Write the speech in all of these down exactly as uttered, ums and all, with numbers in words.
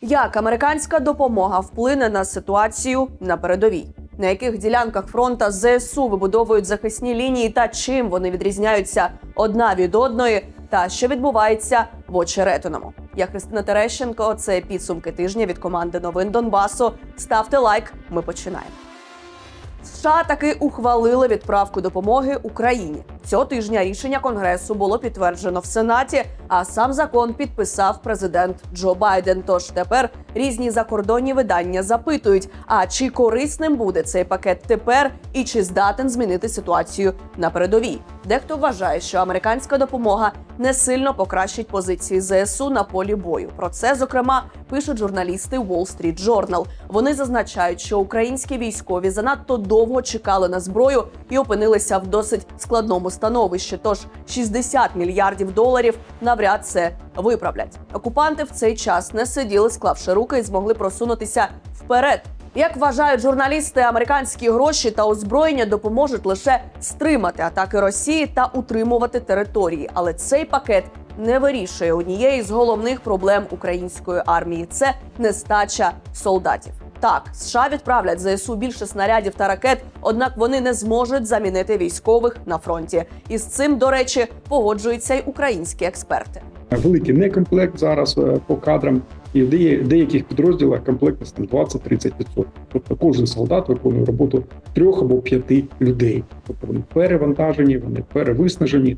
Як американська допомога вплине на ситуацію на передовій? На яких ділянках фронта ЗСУ вибудовують захисні лінії та чим вони відрізняються одна від одної? Та що відбувається в Очеретиному? Я Христина Терещенко, це підсумки тижня від команди новин Донбасу. Ставте лайк, ми починаємо. США таки ухвалили відправку допомоги Україні. Цього тижня рішення Конгресу було підтверджено в Сенаті, а сам закон підписав президент Джо Байден. Тож тепер різні закордонні видання запитують, а чи корисним буде цей пакет тепер і чи здатен змінити ситуацію на передовій. Дехто вважає, що американська допомога не сильно покращить позиції ЗСУ на полі бою. Про це, зокрема, пишуть журналісти Wall Street Journal. Вони зазначають, що українські військові занадто довго чекали на зброю і опинилися в досить складному становищі. Тож шістдесят мільярдів доларів навряд це виправлять. Окупанти в цей час не сиділи, склавши руки, і змогли просунутися вперед. Як вважають журналісти, американські гроші та озброєння допоможуть лише стримати атаки Росії та утримувати території. Але цей пакет не вирішує однієї з головних проблем української армії – це нестача солдатів. Так, США відправлять ЗСУ більше снарядів та ракет, однак вони не зможуть замінити військових на фронті. І з цим, до речі, погоджуються й українські експерти. Великий некомплект зараз по кадрам, і в деяких підрозділах комплектність двадцять-тридцять відсотків. Тобто кожен солдат виконує роботу трьох або п'яти людей. Тобто вони перевантажені, вони перевиснажені.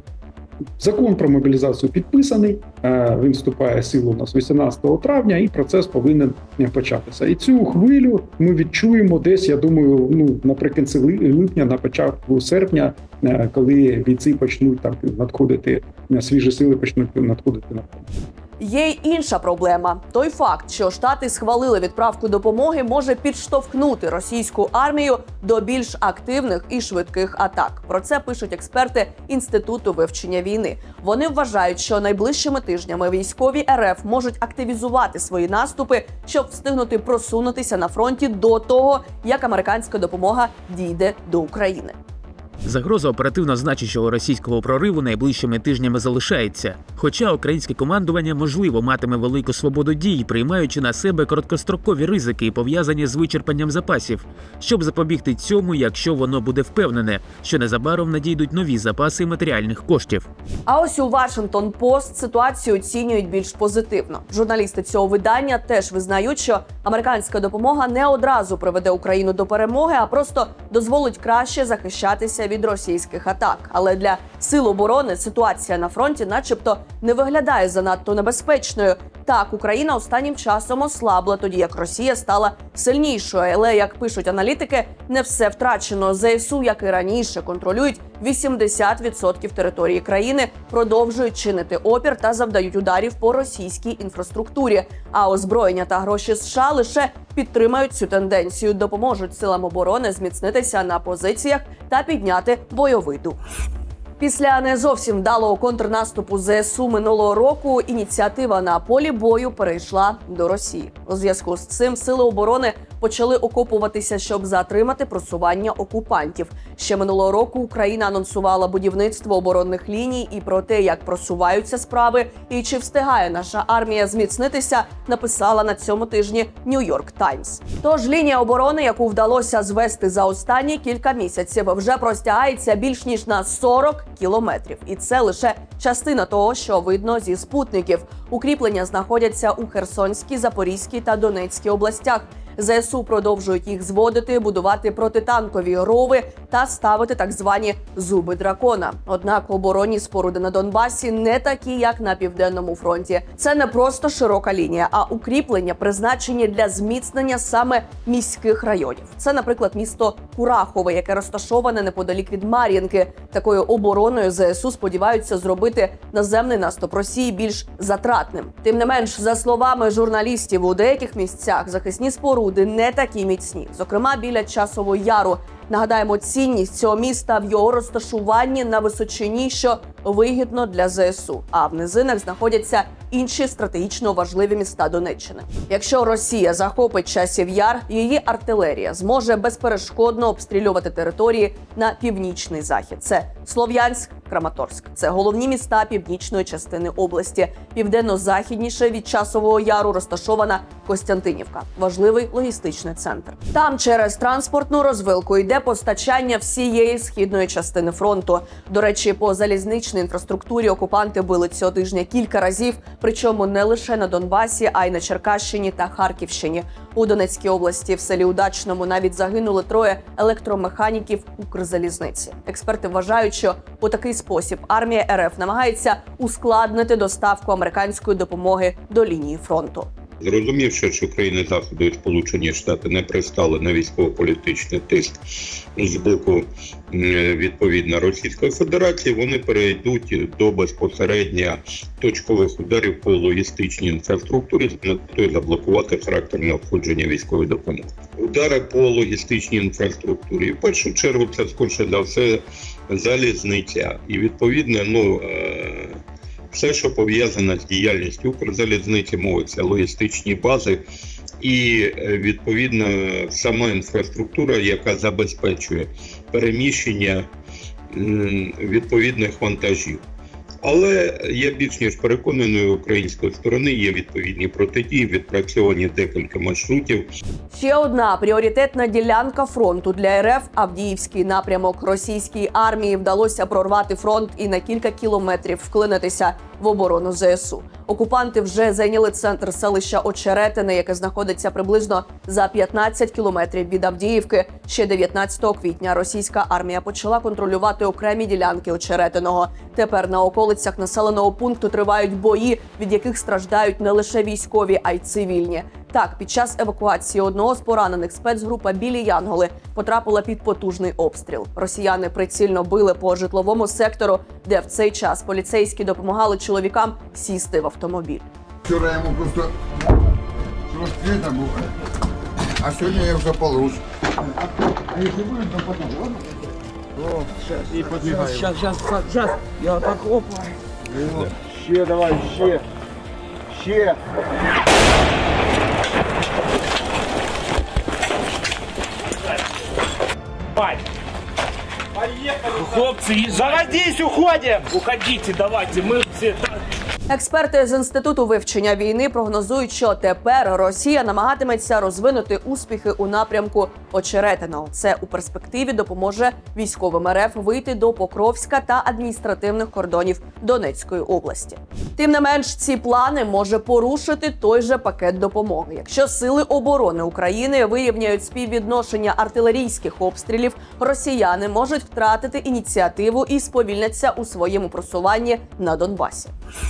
Закон про мобілізацію підписаний, він вступає в силу у нас вісімнадцятого травня, і процес повинен початися. І цю хвилю ми відчуємо десь, я думаю, ну наприкінці липня, на початку серпня, коли бійці почнуть так надходити, свіжі сили почнуть надходити на фронт. Є й інша проблема. Той факт, що Штати схвалили відправку допомоги, може підштовхнути російську армію до більш активних і швидких атак. Про це пишуть експерти Інституту вивчення війни. Вони вважають, що найближчими тижнями військові РФ можуть активізувати свої наступи, щоб встигнути просунутися на фронті до того, як американська допомога дійде до України. Загроза оперативно значущого російського прориву найближчими тижнями залишається. Хоча українське командування, можливо, матиме велику свободу дій, приймаючи на себе короткострокові ризики, пов'язані з вичерпанням запасів, щоб запобігти цьому, якщо воно буде впевнене, що незабаром надійдуть нові запаси матеріальних коштів. А ось у Washington Post ситуацію оцінюють більш позитивно. Журналісти цього видання теж визнають, що американська допомога не одразу приведе Україну до перемоги, а просто дозволить краще захищатися від російських атак. Але для сил оборони ситуація на фронті начебто не виглядає занадто небезпечною. Так, Україна останнім часом ослабла, тоді як Росія стала сильнішою. Але, як пишуть аналітики, не все втрачено. ЗСУ, як і раніше, контролюють вісімдесят відсотків території країни, продовжують чинити опір та завдають ударів по російській інфраструктурі. А озброєння та гроші США лише підтримають цю тенденцію, допоможуть силам оборони зміцнитися на позиціях та підняти бойовий дух. Після не зовсім вдалого контрнаступу ЗСУ минулого року ініціатива на полі бою перейшла до Росії. У зв'язку з цим сили оборони почали окопуватися, щоб затримати просування окупантів. Ще минулого року Україна анонсувала будівництво оборонних ліній, і про те, як просуваються справи і чи встигає наша армія зміцнитися, написала на цьому тижні Нью-Йорк Таймс. Тож лінія оборони, яку вдалося звести за останні кілька місяців, вже простягається більш ніж на сорок кілометрів. І це лише частина того, що видно зі спутників. Укріплення знаходяться у Херсонській, Запорізькій та Донецькій областях. ЗСУ продовжують їх зводити, будувати протитанкові рови та ставити так звані «зуби дракона». Однак оборонні споруди на Донбасі не такі, як на Південному фронті. Це не просто широка лінія, а укріплення, призначені для зміцнення саме міських районів. Це, наприклад, місто Курахове, яке розташоване неподалік від Мар'їнки. Такою обороною ЗСУ сподіваються зробити наземний наступ Росії більш затратним. Тим не менш, за словами журналістів, у деяких місцях захисні споруди не такі міцні. Зокрема, біля Часового Яру. Нагадаємо, цінність цього міста в його розташуванні на височині, що вигідно для ЗСУ. А в низинах знаходяться інші стратегічно важливі міста Донеччини. Якщо Росія захопить Часів Яр, її артилерія зможе безперешкодно обстрілювати території на північний захід. Це Слов'янськ, Краматорськ. Це головні міста північної частини області. Південно-західніше від Часового Яру розташована Костянтинівка, важливий логістичний центр. Там через транспортну розвилку йде постачання всієї східної частини фронту. До речі, по залізничній інфраструктурі окупанти били цього тижня кілька разів, причому не лише на Донбасі, а й на Черкащині та Харківщині. У Донецькій області в селі Удачному навіть загинули троє електромеханіків Укрзалізниці. Експерти вважають, що у такий спосіб армія РФ намагається ускладнити доставку американської допомоги до лінії фронту. Зрозумівши, що країни Заходу і Сполучені Штати не пристали на військово-політичний тиск з боку відповідно Російської Федерації, вони перейдуть до безпосередньо точкових ударів по логістичній інфраструктурі з метою заблокувати характерне обходження військової допомоги. Удари по логістичній інфраструктурі. В першу чергу це, скоріше за все, залізниця. І відповідно, ну, все, що пов'язане з діяльністю Укрзалізниці, мовиться логістичні бази і, відповідно, сама інфраструктура, яка забезпечує переміщення відповідних вантажів. Але я більш ніж переконаний, у української сторони є відповідні протидії, відпрацьовані декілька маршрутів. Ще одна пріоритетна ділянка фронту для РФ – Авдіївський напрямок. Російській армії вдалося прорвати фронт і на кілька кілометрів вклинитися в оборону ЗСУ. Окупанти вже зайняли центр селища Очеретине, яке знаходиться приблизно за п'ятнадцять кілометрів від Авдіївки. Ще дев'ятнадцятого квітня російська армія почала контролювати окремі ділянки Очеретиного. Тепер на околицях населеного пункту тривають бої, від яких страждають не лише військові, а й цивільні. Так, під час евакуації одного з поранених спецгрупа «Білі Янголи» потрапила під потужний обстріл. Росіяни прицільно били по житловому сектору, де в цей час поліцейські допомагали чоловікам сісти в автомобіль. Вчора йому просто розкрита була, а сьогодні я вже получу. А якщо буде, то потім, ладно? О, і подвигаю. Сейчас, сейчас, сейчас. Я так опа. Ще давай, ще. Ще. Поехали. Хлопцы, заводись, уходим. Уходите, давайте, мы все... Експерти з Інституту вивчення війни прогнозують, що тепер Росія намагатиметься розвинути успіхи у напрямку Очеретиного. Це у перспективі допоможе військовим РФ вийти до Покровська та адміністративних кордонів Донецької області. Тим не менш, ці плани може порушити той же пакет допомоги. Якщо сили оборони України вирівняють співвідношення артилерійських обстрілів, росіяни можуть втратити ініціативу і сповільняться у своєму просуванні на Донбасі.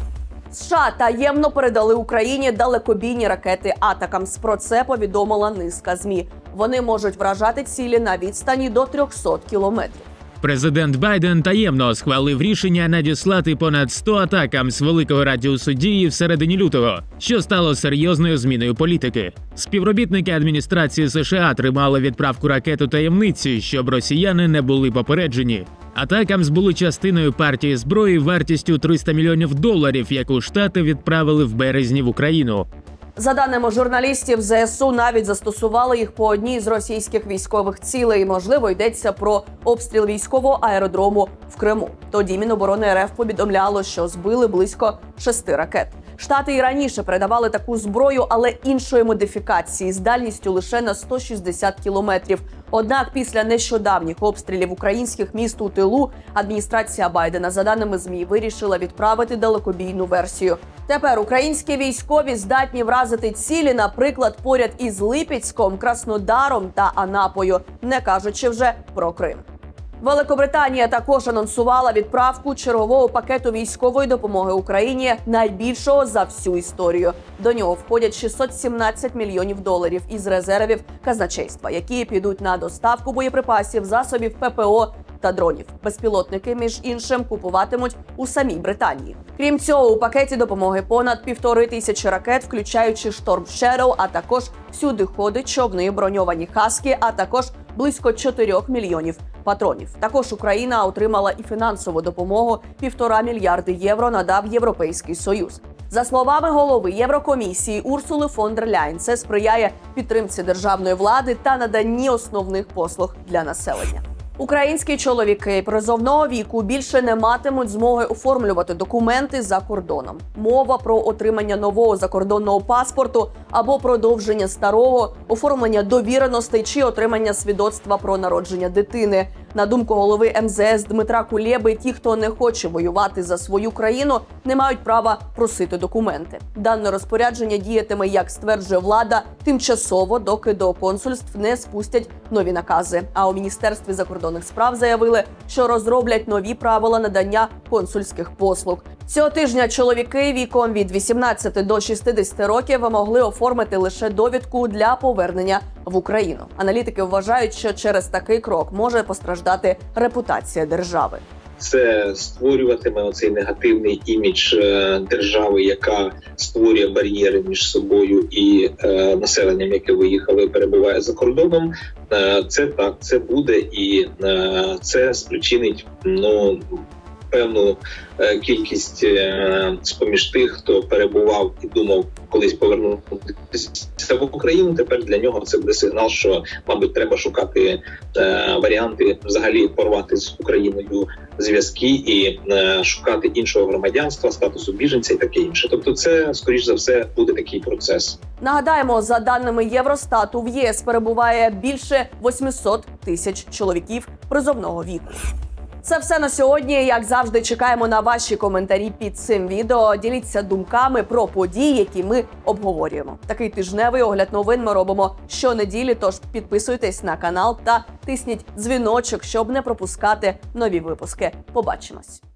США таємно передали Україні далекобійні ракети «Атакамс». Про це повідомила низка ЗМІ. Вони можуть вражати цілі на відстані до трьохсот кілометрів. Президент Байден таємно схвалив рішення надіслати понад сто атакам з великого радіусу дії всередині лютого, що стало серйозною зміною політики. Співробітники адміністрації США тримали відправку ракет у таємниці, щоб росіяни не були попереджені. Атакамс були частиною партії зброї вартістю триста мільйонів доларів, яку Штати відправили в березні в Україну. За даними журналістів, ЗСУ навіть застосували їх по одній з російських військових цілей. Можливо, йдеться про обстріл військового аеродрому в Криму. Тоді Міноборони РФ повідомляло, що збили близько шести ракет. Штати і раніше передавали таку зброю, але іншої модифікації з дальністю лише на сто шістдесят кілометрів. Однак після нещодавніх обстрілів українських міст у тилу адміністрація Байдена, за даними ЗМІ, вирішила відправити далекобійну версію. Тепер українські військові здатні вразити цілі, наприклад, поряд із Липецьком, Краснодаром та Анапою, не кажучи вже про Крим. Великобританія також анонсувала відправку чергового пакету військової допомоги Україні, найбільшого за всю історію. До нього входять шістсот сімнадцять мільйонів доларів із резервів казначейства, які підуть на доставку боєприпасів, засобів ППО та дронів. Безпілотники, між іншим, купуватимуть у самій Британії. Крім цього, у пакеті допомоги понад півтори тисячі ракет, включаючи Storm Shadow, а також всюди ходять човни, броньовані «Хаскі», а також близько чотирьох мільйонів патронів. Також Україна отримала і фінансову допомогу – півтора мільярди євро надав Європейський Союз. За словами голови Єврокомісії Урсули фон дер Ляйн, це сприяє підтримці державної влади та наданні основних послуг для населення. Українські чоловіки призовного віку більше не матимуть змоги оформлювати документи за кордоном. Мова про отримання нового закордонного паспорту або продовження старого, оформлення довіреностей чи отримання свідоцтва про народження дитини. На думку голови ем зе ес Дмитра Кулєби, ті, хто не хоче воювати за свою країну, не мають права просити документи. Дане розпорядження діятиме, як стверджує влада, тимчасово, доки до консульств не спустять нові накази. А у Міністерстві закордонних справ заявили, що розроблять нові правила надання консульських послуг. Цього тижня чоловіки віком від вісімнадцяти до шістдесяти років могли оформити лише довідку для повернення в Україну. Аналітики вважають, що через такий крок може постраждати репутація держави. Це створюватиме оцей негативний імідж держави, яка створює бар'єри між собою і е, населенням, яке виїхало і перебуває за кордоном. Е, це так, це буде, і е, це спричинить, ну, певну е, кількість е, з-поміж тих, хто перебував і думав колись повернутися в Україну. Тепер для нього це буде сигнал, що, мабуть, треба шукати е, варіанти взагалі порвати з Україною зв'язки і е, шукати іншого громадянства, статусу біженця і таке інше. Тобто це, скоріш за все, буде такий процес. Нагадаємо, за даними Євростату, в ЄС перебуває більше восьмисот тисяч чоловіків призовного віку. Це все на сьогодні. Як завжди, чекаємо на ваші коментарі під цим відео. Діліться думками про події, які ми обговорюємо. Такий тижневий огляд новин ми робимо щонеділі, тож підписуйтесь на канал та тисніть дзвіночок, щоб не пропускати нові випуски. Побачимось!